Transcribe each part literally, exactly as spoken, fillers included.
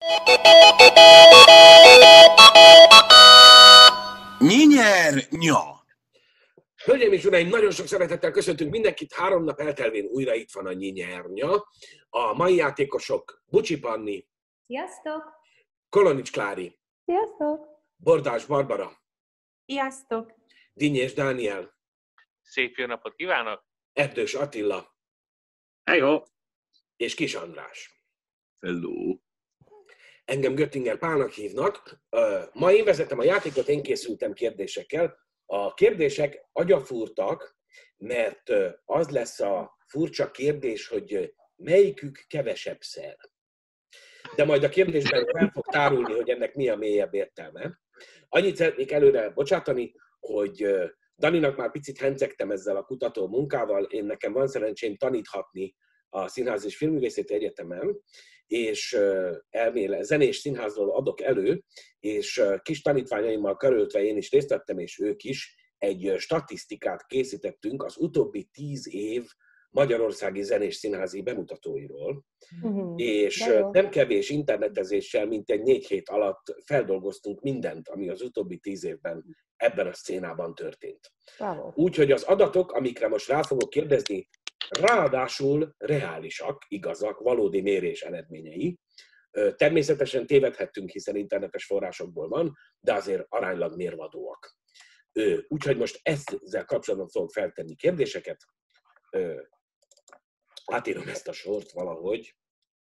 Nyinyernya! Hölgyeim és uraim, nagyon sok szeretettel köszöntünk mindenkit. Három nap eltelvén újra itt van a Nyinyernya. A mai játékosok Bucsi Panni. Sziasztok! Kolonics Klári. Sziasztok! Bordás Barbara. Sziasztok! Dinnyés Dániel. Szép jó napot kívánok! Erdős Attila. Hello! És Kis András. Hello! Engem Göttinger Pálnak hívnak. Ma én vezetem a játékot, én készültem kérdésekkel. A kérdések agyafúrtak, mert az lesz a furcsa kérdés, hogy melyikük kevesebb szer. De majd a kérdésben fel fog tárulni, hogy ennek mi a mélyebb értelme. Annyit szeretnék előre bocsátani, hogy Daninak már picit hencegtem ezzel a kutató munkával. Én nekem van szerencsém taníthatni a Színház és Filmművészeti Egyetemen, és elméle, zenés színházról adok elő, és kis tanítványaimmal körültve én is részt vettem, és ők is egy statisztikát készítettünk az utóbbi tíz év magyarországi zenés színházi bemutatóiról, uh-huh. és nem kevés internetezéssel, mint egy négy hét alatt feldolgoztunk mindent, ami az utóbbi tíz évben ebben a szcénában történt. Úgyhogy az adatok, amikre most rá fogok kérdezni, ráadásul reálisak, igazak, valódi mérés eredményei. Természetesen tévedhettünk, hiszen internetes forrásokból van, de azért aránylag mérvadóak. Úgyhogy most ezzel kapcsolatban fogok feltenni kérdéseket. Átírom ezt a sort valahogy.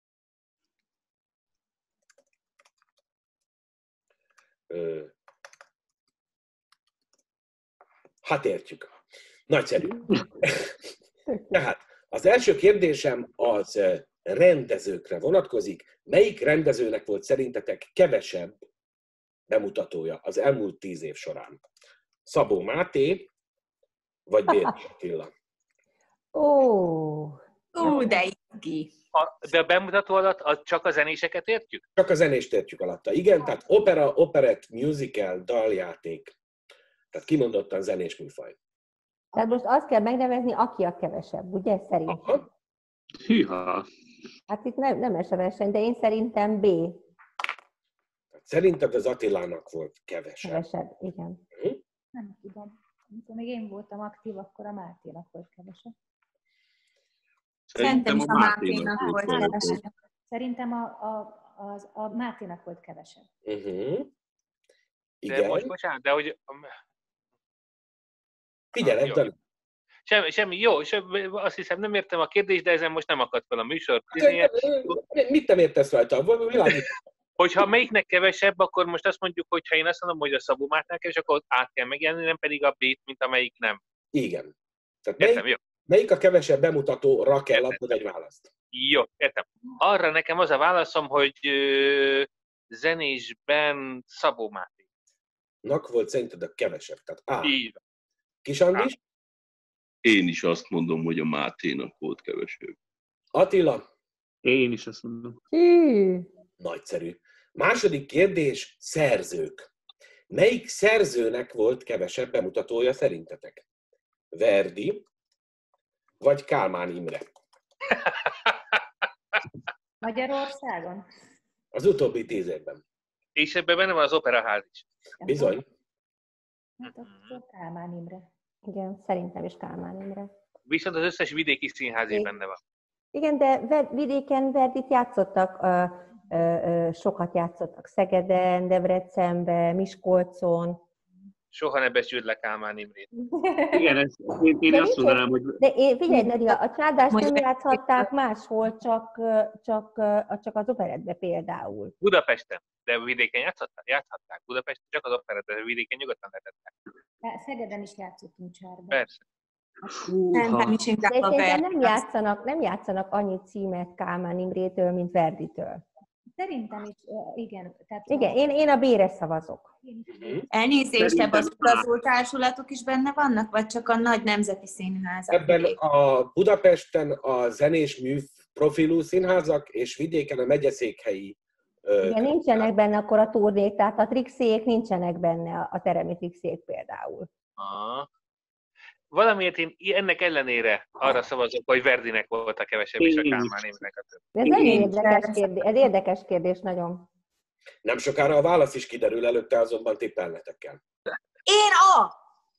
Hát értjük. Nagyszerű. Tehát az első kérdésem az rendezőkre vonatkozik. Melyik rendezőnek volt szerintetek kevesebb bemutatója az elmúlt tíz év során? Szabó Máté, vagy Bérki Attila? Ó, ó, de izgi. De a bemutató alatt az csak a zenéseket értjük? Csak a zenést értjük alatta. Igen, tehát opera, operett, musical, daljáték. Tehát kimondottan zenés műfaj. Tehát most azt kell megnevezni, aki a kevesebb, ugye? Szerintem. Hűha! Hát itt nem, nem es a verseny, de én szerintem B. Szerinted az Attilának volt kevesebb? Kevesebb, igen. Hm? Nem tudom. Amikor még én voltam aktív, akkor a Máténak volt kevesebb. Szerintem a Máténak volt kevesebb. Szerintem a, a, az, a Máténak volt kevesebb. Uh-huh. Igen. De most, bocsánat, de hogy... Figyelj, Dani. Semmi, semmi, jó, semmi, azt hiszem nem értem a kérdést, de ezen most nem akadt fel a műsor. Mit nem értesz rajta? Hogyha melyiknek kevesebb, akkor most azt mondjuk, hogy ha én azt mondom, hogy a Szabó Máténak kevesebb, akkor át kell megjelenni, nem pedig a B-t, mint amelyik nem. Igen. Tehát értem, melyik, jó. Melyik a kevesebb bemutatóra kell adnod egy választ? Jó, értem. Arra nekem az a válaszom, hogy ö, zenésben Szabó Máté. Nak volt szerinted a kevesebb, tehát A. Így. Kis Andris? Én is azt mondom, hogy a Máténak volt kevesebb. Attila? Én is azt mondom. Hű. Nagyszerű. Második kérdés, szerzők. Melyik szerzőnek volt kevesebb bemutatója szerintetek? Verdi vagy Kálmán Imre? Magyarországon? Az utóbbi tíz évben. És ebben benne van az Operaház is. Bizony. Hát akkor Kálmán Imre. Igen, szerintem is Kálmán Imre. Viszont az összes vidéki színház is benne van. Igen, de vidéken Verdit játszottak, ö, ö, ö, sokat játszottak Szegeden, Debrecenben, Miskolcon. Soha ne becsüld le Kálmán Imrét. Igen, ez, én, én azt mondanám, hogy... De én, figyelj, Nadia, a Csádást nem játszhatták máshol, csak, csak, csak az operettbe például. Budapesten, de vidéken játszhatták? Játszhatták. Budapesten csak az operettbe, de vidéken nyugodtan lehetett. Szegeden is játszottunk Csárban. Persze. Szerintem is inkább a Verdi. Nem játszanak, nem játszanak annyi címet Kálmán Imrétől, mint Verditől. Szerintem is, igen. Tehát igen, én, én a B-re szavazok. Elnézést, ebben az utazó társulatok is benne vannak, vagy csak a nagy nemzeti színházak? Ebben a Budapesten a zenés mű profilú színházak, és vidéken a megyeszékhelyi. Igen, nincsenek benne akkor a turnék, tehát a trixék nincsenek benne, a teremi trixék például. Aha. valamiért én ennek ellenére arra szavazok, hogy Verdinek volt a kevesebb, és a Kálmán Imrének a több. De ez nagyon érdekes kérdés, ez érdekes kérdés nagyon. Nem sokára a válasz is kiderül, előtte azonban tippelnetek kell. Én a!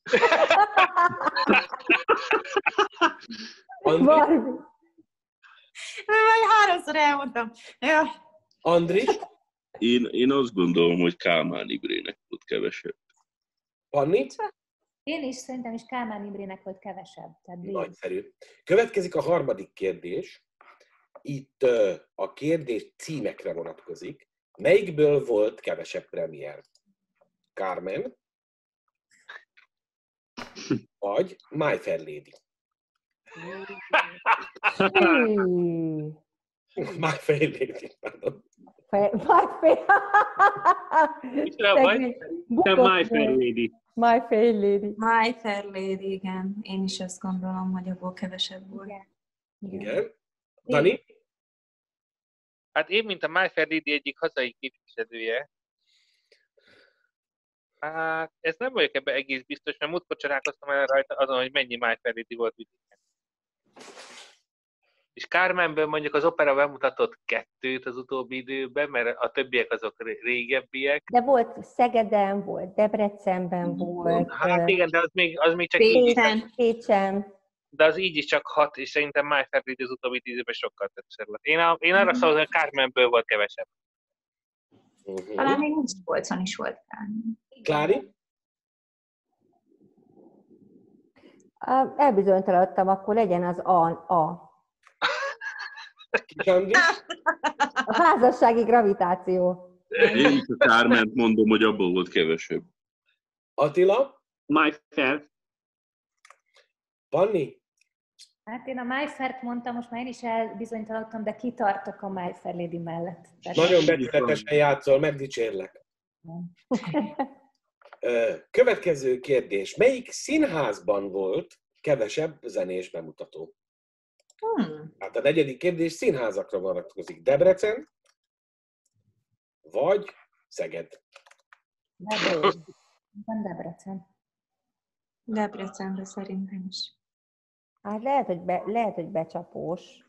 Andri? Barbie. Vagy háromszor elmondtam. Ja. Andri? Én, én azt gondolom, hogy Kálmán Imrének volt kevesebb. Panni? Én is szerintem is Kálmán Imrének volt kevesebb. Tehát B. Nagyszerű. Következik a harmadik kérdés. Itt uh, a kérdés címekre vonatkozik. Melyikből volt kevesebb premier? Carmen? Vagy My Fair Lady? Hű. My Fair Lady, pardon. Fe- My Fair... Micsoda baj? Szegény. Te Bukott My Fair meg. Lady. My Fair Lady. My Fair Lady, igen. Én is azt gondolom, hogy abból kevesebb volt. Igen. Igen. Dani? Hát én, mint a My Fair Lady egyik hazai képviselője, hát ez nem vagyok ebben egész biztos, mert múltkor csodálkoztam el rajta azon, hogy mennyi My Fair Lady volt vidéken. És Carmenből mondjuk az opera bemutatott kettőt az utóbbi időben, mert a többiek azok régebbiek. De volt Szegeden, volt Debrecenben, volt Hát igen, de az még, az még csak így is, Pécsen. Pécsen. de az így is csak hat, és szerintem My Fair Lady az utóbbi tíz évben sokkal többször volt. Én, a, én arra szavazom, hogy Carmenből volt kevesebb. Uh-huh. Talán még Miskolcon is volt. Klári? Á, elbizonytalanodtam, akkor legyen az A. A. Kis Andi? A házassági gravitáció. Én is a Kárment mondom, hogy abból volt kevesebb. Attila? My Fair. Panni? Hát én a My Fair-t mondtam, most már én is elbizonytalanodtam, de kitartok a My Fair Lady mellett. Tehát Nagyon becsületesen játszol, megdicsérlek. Ö, Következő kérdés. Melyik színházban volt kevesebb zenés bemutató? Hmm. Hát a negyedik kérdés színházakra vonatkozik. Debrecen vagy Szeged? Debrecen. Van Debrecen. Debrecenbe szerintem is. Hát lehet, hogy, be, lehet, hogy becsapós.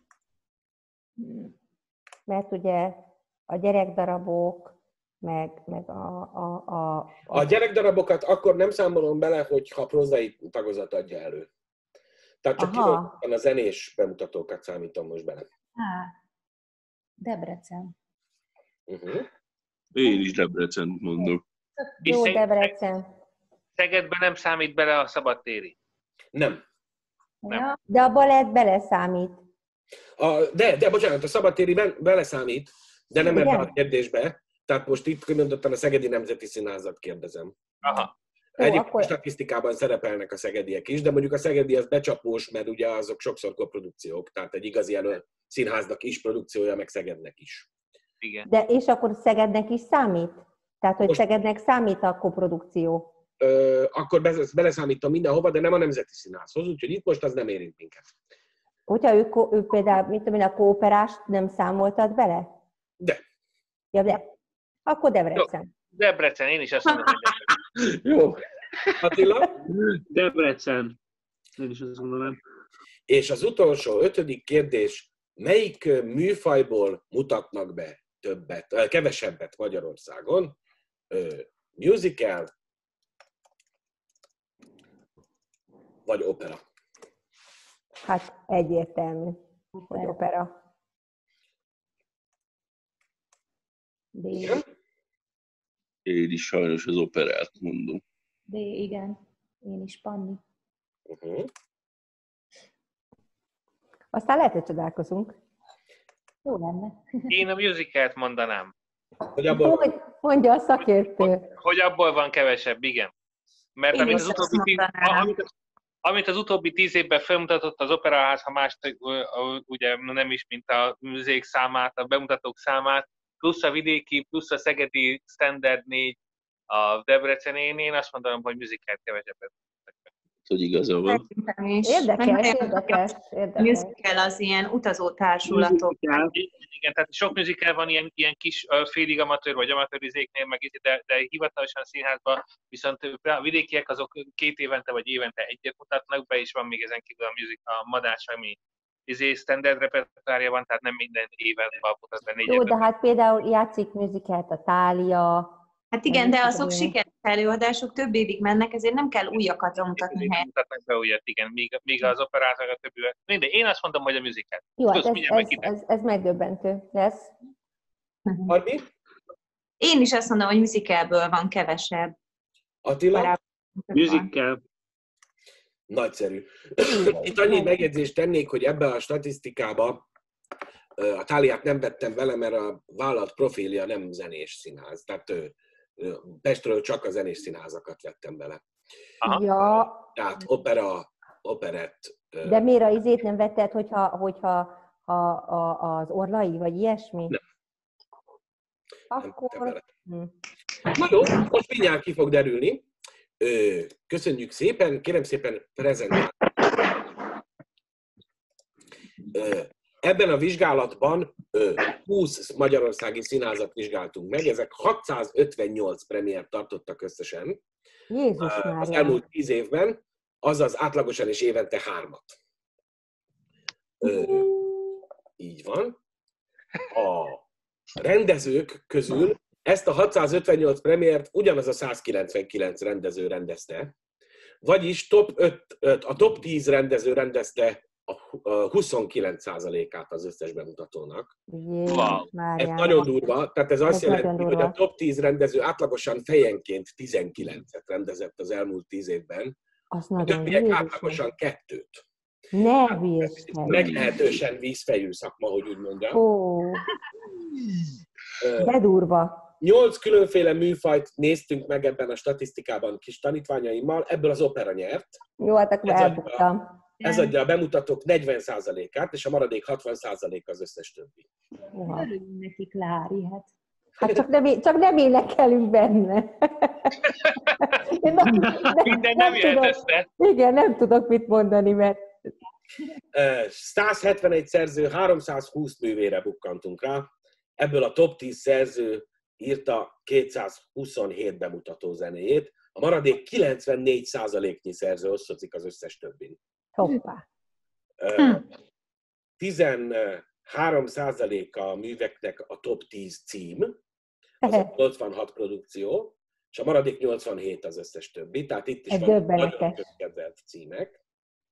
Mert ugye a gyerekdarabok, meg, meg a... A, a, a... A gyerekdarabokat akkor nem számolom bele, hogyha prózai tagozat adja elő. Tehát csak Aha. kimondottan a zenés bemutatókat számítom most bele. Á, Debrecen. Uh-huh. Én is Debrecent mondok. És Jó, Szeg- Debrecen. Szegedben nem számít bele a szabadtéri. Nem. Nem. Ja, De a balett beleszámít. A, de, de, bocsánat, a szabadtéri be, beleszámít, de nem ebbe Igen? a kérdésbe. Tehát most itt kimondottan a Szegedi Nemzeti Színházat kérdezem. Aha. Jó, Egyébként akkor- statisztikában szerepelnek a szegediek is, de mondjuk a szegedi az becsapós, mert ugye azok sokszor koprodukciók, tehát egy igazi elő színháznak is produkciója, meg Szegednek is. Igen. De és akkor Szegednek is számít? Tehát, hogy Most- Szegednek számít a koprodukció? Ö, akkor be, beleszámítom mindenhova, de nem a Nemzeti Színházhoz, úgyhogy itt most az nem érint minket. Hogyha ő, ko- ő például, mit tudom én, a kooperást nem számoltad bele? De. Ja, de. Akkor Debrecen. Debrecen, én is azt mondom, hogy Debrecen. Jó. Attila? Debrecen. Én is azt mondanám. És az utolsó, ötödik kérdés, melyik ö, műfajból mutatnak be többet, ö, kevesebbet Magyarországon? Ö, Musical vagy opera? Hát egyértelmű, hogy opera. D. Igen? Én is sajnos az operát mondom. D, igen. Én is, Panni. Uh-huh. Aztán lehet, hogy csodálkozunk. Jó lenne. Én a musicalt mondanám, Hogy abból Hogy mondja a szakértő. hogy abból van kevesebb, igen. Mert Én amit is az, azt utóbbi tíz, mondanám. amit, amit az utóbbi tíz évben felmutatott az Operaház, ha más ugye nem is, mint a műzék számát, a bemutatók számát, plusz a vidéki, plusz a szegedi Standard négy, a Debrecenén, én azt mondanom, hogy musicalt kevesebbet. hogy igaza van. Szerintem is. Érdekes, Meg érdekes, A érdekes. musical az ilyen utazó társulatok. Musical. Igen, tehát sok musical van ilyen, ilyen kis uh, félig amatőr vagy amatőrizéknél, meg így, de, de hivatalosan színházban, viszont a vidékiek azok két évente vagy évente egyet mutatnak be, és van még ezen kívül a, music, a Madás, ami izé standard repertoárja van, tehát nem minden éven mutat be négyet. Jó, de hát például játszik musicalt a Thália. Hát igen, de azok sikeres előadások több évig mennek, ezért nem kell újakat mutatni Nem helyet. mutatnak be újat, igen, míg, míg az operát, meg a többivel. Mindegy, én azt mondom, hogy a musical. Jó, hát Tudsz, ez, mindjárt ez, meg ez, ez megdöbbentő lesz. Armi? Én is azt mondom, hogy musicalből van kevesebb. Attila? Barát- Musical. Nagyszerű. Itt annyit megjegyzést tennék, hogy ebbe a statisztikába a Tháliát nem vettem vele, mert a vállalat profilja nem zenés színház. Tehát Pestről csak a zenés színházakat vettem bele. Aha. Ja, Tehát opera, operett. de miért a izét nem vetted, hogyha, hogyha a, a, az Orlai, vagy ilyesmi? Nem. Nem vettem Akkor... bele. Hm. Na jó, most mindjárt ki fog derülni. Ö, köszönjük szépen, kérem szépen prezentálni. Ö, ebben a vizsgálatban ö, húsz magyarországi színházat vizsgáltunk meg, ezek hatszázötvennyolc premiért tartottak összesen Jézus ö, az Mária. elmúlt tíz évben, azaz átlagosan is évente hármat. Ö, így van. A rendezők közül ezt a hatszázötvennyolc premiért ugyanaz a százkilencvenkilenc rendező rendezte, vagyis top öt, a top tíz rendező rendezte a huszonkilenc százalékát az összes bemutatónak. Jézus Wow. Mária. Ez nagyon durva, tehát ez azt Ez jelenti, nagyon hogy durva. a top tíz rendező átlagosan fejenként tizenkilencet rendezett az elmúlt tíz évben, Az a nagyon többiek Jézus. átlagosan kettőt. Ne hülyeskedj. Meglehetősen vízfejű szakma, hogy úgy mondjam. Ó, Ö, de durva. Nyolc különféle műfajt néztünk meg ebben a statisztikában kis tanítványaimmal, ebből az opera nyert. Jó, hát akkor Ez elbuktam. Ez adja a bemutatók negyven százalékát, és a maradék hatvan százalék az összes többi. Uha. Örüljünk neki, Klári, hát. Hát csak nem, é- csak nem énekelünk benne. Én nem, nem, Minden nem jöhet tudok, össze. igen, nem tudok mit mondani, mert Ö, száz hetvenegy szerző, háromszázhúsz művére bukkantunk rá. Ebből a top tíz szerző írta kétszázhuszonhét bemutató zenéjét. A maradék kilencvennégy százaléknyi szerző osztozik az összes többin. hoppá. Ö, tizenhárom százaléka a műveknek a top tíz cím, az a nyolcvanhat produkció, és a maradék nyolcvanhét az összes többi, tehát itt is Ez van döbbenetes. nagyon kedvelt címek.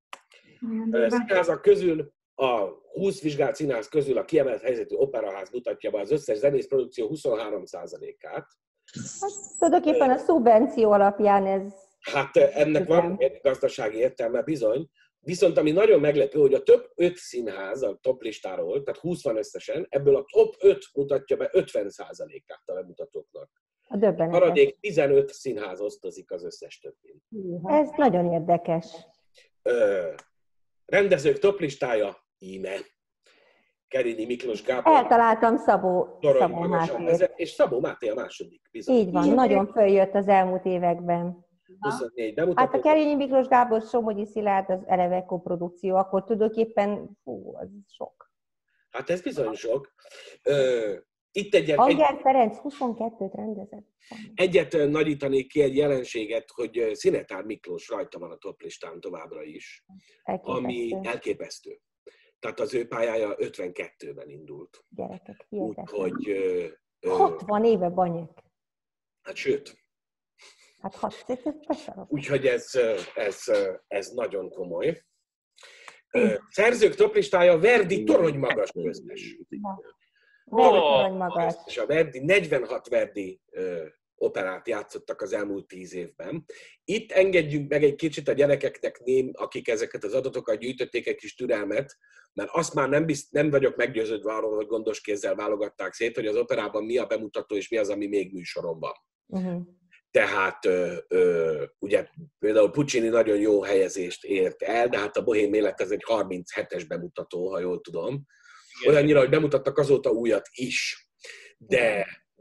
Ö, Színházak közül, a húsz vizsgált színház közül a kiemelt helyzetű operaház mutatja be az összes zenész produkció huszonhárom százalékát. Hát, tulajdonképpen a szubvenció alapján ez... Hát ennek van egy gazdasági értelme bizony, viszont ami nagyon meglepő, hogy a top öt színház a top listáról, tehát húsz van összesen, ebből a top öt mutatja be ötven százalékát a bemutatóknak. A A döbbenetes. maradék tizenöt színház osztozik az összes többin. Ez nagyon érdekes. Ö, rendezők top listája íme. Kerényi Miklós Gábor, Eltaláltam Szabó, Torony Szabó Magasan, Mátét. ez- és Szabó Máté a második. Bizony. Így van, nagyon följött az elmúlt években. huszonnégy Hát bemutató. a Kerényi Miklós Gábor, Somogyi Szilárd az eleve koprodukció, akkor tulajdonképpen, fú, az sok. Hát ez bizony sok. Ö, itt egyet, egy, Anger Ferenc huszonkettőt rendezett. egyet ö, nagyítanék ki egy jelenséget, hogy ö, Szinetár Miklós rajta van a top listán továbbra is, ami Elképesztő. elképesztő. Tehát az ő pályája ötvenkettőben indult. Gyerekek, hihetetlen. Úgyhogy, ö, ö, hatvan éve Banyek. hát sőt, Hát hat, ez besarok. úgyhogy ez, ö, ez, ö, ez nagyon komoly. Ö, Szerzők top listája Verdi Torony Magas köztes. Verdi Ó, Torony Magas. És a Verdi, negyvenhat Verdi ö, operát játszottak az elmúlt tíz évben. Itt engedjünk meg egy kicsit a gyerekeknek, ném, akik ezeket az adatokat gyűjtötték, egy kis türelmet, mert azt már nem, bizt, nem vagyok meggyőződve arról, hogy gondos kézzel válogatták szét, hogy az operában mi a bemutató, és mi az, ami még műsoron van. Uh-huh. Tehát ö, ö, ugye például Puccini nagyon jó helyezést ért el, de hát a Bohém élet ez egy harminchetes bemutató, ha jól tudom. Olyannyira, hogy bemutattak azóta újat is. De,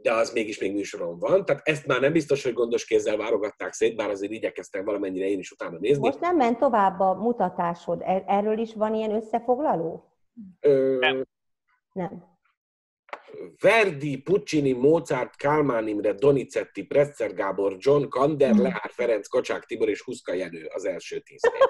de az mégis még műsoron van. Tehát ezt már nem biztos, hogy gondos kézzel válogatták szét, bár azért igyekeztem valamennyire én is utána nézni. Most nem ment tovább a mutatásod. Erről is van ilyen összefoglaló? Ö, Nem. Nem. Verdi, Puccini, Mozart, Kálmán Imre, Donizetti, Presser Gábor, John Kander, Lehár Ferenc, Kacsák Tibor és Huszka Jenő az első tíz helyen.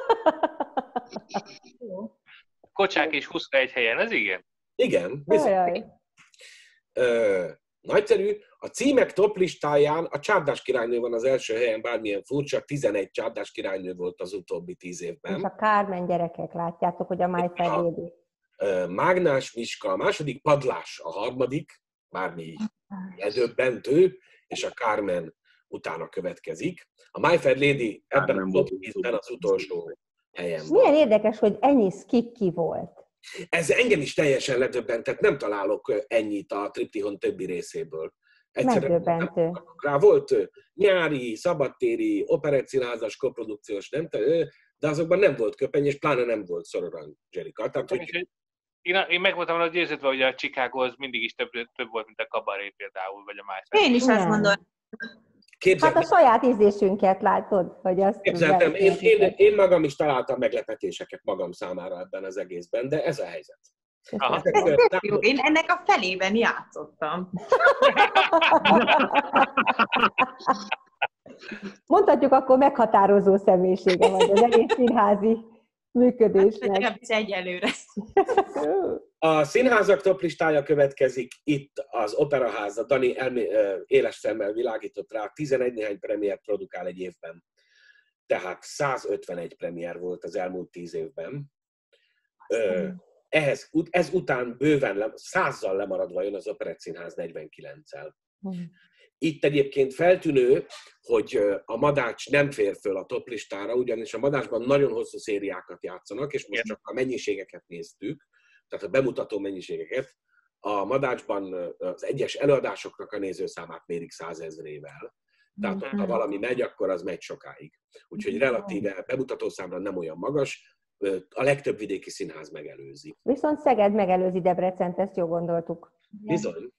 Kocsák és Huszka egy helyen, ez igen? Igen, bizony. Ajaj. Ö, nagyszerű. A címek top listáján a Csárdás királynő van az első helyen, bármilyen furcsa, tizenegy Csárdás királynő volt az utóbbi tíz évben. És a Carmen gyerekek, látjátok, hogy a My Fair Lady. Ö, Mágnás Miska a második, Padlás a harmadik, bármi ledöbbentő, és a Carmen utána következik. A My Fair Lady ebben a top tízben az utolsó helyen van. Milyen érdekes, hogy ennyi skikki volt. Ez engem is teljesen ledöbbentett, nem találok ennyit a triptihon többi részéből. Megdöbbentő. Rá volt nyári, szabadtéri, operettszínházas, koprodukciós, nem, de azokban nem volt köpeny, és pláne nem volt Sor Angelika. Tehát, hogy... Én, én meg voltam volna győződve, hogy a Chicago az mindig is több, több volt, mint a Cabaret például, vagy a más. Én is azt Nem. mondom. Képzeld, Hát a saját ízésünket látod, hogy azt... képzeltem, én, én, én magam is találtam meglepetéseket magam számára ebben az egészben, de ez a helyzet. Aha. Ez jó. Én ennek a felében játszottam. Mondhatjuk, akkor meghatározó személyisége vagy az egész színházi működésnek. Legalábbis egyelőre. A színházak toplistája következik, itt az Operaház, a Dani elmé, éles szemmel világított rá, tizenegy néhány premiért produkál egy évben. Tehát százötvenegy premier volt az elmúlt tíz évben. Ehhez, ez után bőven százzal lemaradva jön az Operettszínház negyvenkilenccel. Itt egyébként feltűnő, hogy a Madács nem fér föl a toplistára, ugyanis a Madácsban nagyon hosszú szériákat játszanak, és most csak a mennyiségeket néztük, tehát a bemutató mennyiségeket. A Madácsban az egyes előadásoknak a nézőszámát mérik százezrével. Tehát ha valami megy, akkor az megy sokáig. Úgyhogy relatíve bemutató számra nem olyan magas, a legtöbb vidéki színház megelőzi. Viszont Szeged megelőzi Debrecent, ezt jól gondoltuk. Bizony.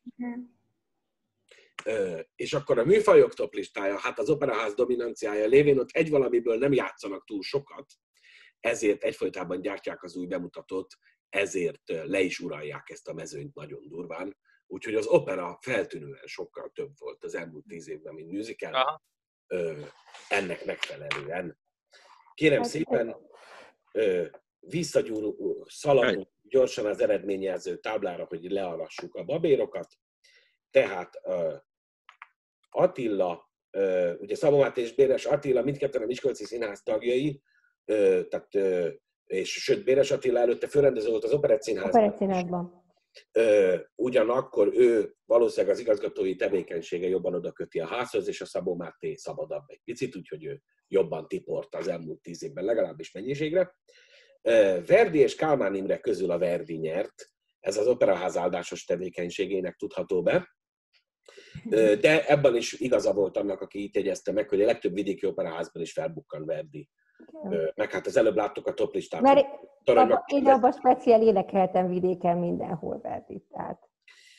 Ö, és akkor a műfajok toplistája, hát az Operaház dominanciája lévén ott egy valamiből nem játszanak túl sokat, ezért egyfolytában gyártják az új bemutatót, ezért le is uralják ezt a mezőnyt nagyon durván. Úgyhogy az opera feltűnően sokkal több volt az elmúlt tíz évben, mint musical. Ö, ennek megfelelően. Kérem szépen, ö, visszagyúrunk, szaladunk gyorsan az eredményjelző táblára, hogy learassuk a babérokat. Tehát uh, Attila, uh, ugye Szabó Máté és Béres Attila, mindketten a Miskolci Színház tagjai, uh, tehát, uh, és sőt, Béres Attila előtte főrendező volt az Operettszínházban. Operettszínházban. Uh, ugyanakkor ő valószínűleg az igazgatói tevékenysége jobban oda köti a házhoz, és a Szabó Máté szabadabb egy picit, úgyhogy ő jobban tiport az elmúlt tíz évben, legalábbis mennyiségre. Uh, Verdi és Kálmán Imre közül a Verdi nyert, ez az Operaház áldásos tevékenységének tudható be. De ebben is igaza volt annak, aki itt jegyezte meg, hogy a legtöbb vidéki operaházban is felbukkan Verdi. Meg hát az előbb láttuk a toplistát. Mert abba, én abban speciál énekeltem vidéken mindenhol Verdit. Tehát.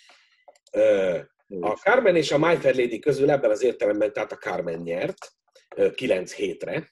A Carmen és a My Fair Lady közül ebben az értelemben, tehát a Carmen nyert kilenc hétre.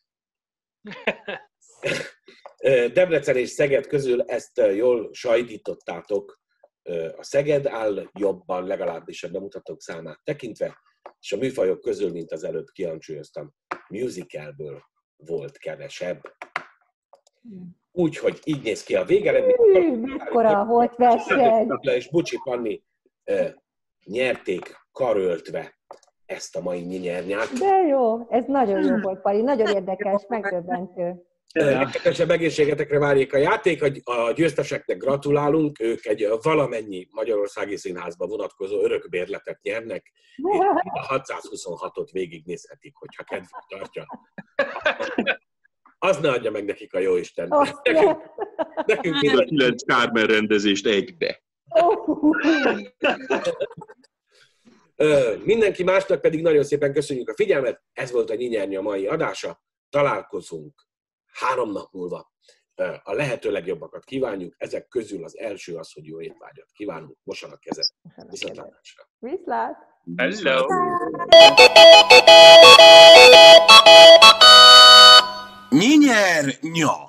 Debrecen és Szeged közül ezt jól sajtítottátok. A Szeged áll jobban, legalábbis a bemutatók számát tekintve, és a műfajok közül, mint az előbb kihangsúlyoztam, musicalből volt kevesebb. Úgyhogy így néz ki a végeredmény. Mekkora volt verseny! És Bucsi Panni uh, nyerték karöltve ezt a mai nyinyernyát. De jó, ez nagyon jó volt, Pali, nagyon érdekes, megdöbbentő. Legkevesebb egészségetekre várjék a játék, a győzteseknek gratulálunk, ők egy valamennyi magyarországi színházba vonatkozó örökbérletet nyernek, és a hatszázhuszonhatot végignézhetik, hogyha kedvük tartja. Az ne adja meg nekik a jóisten. Nekünk, nekünk a kilenc Carmen rendezést egybe. Mindenki másnak pedig nagyon szépen köszönjük a figyelmet, ez volt a Nyinyernya mai adása, találkozunk három nap múlva. A lehető legjobbakat kívánjuk, ezek közül az első az, hogy jó étvágyat kívánunk, mossanak kezet. Viszontlátásra. Viszlát! Hello! Nyer, nya.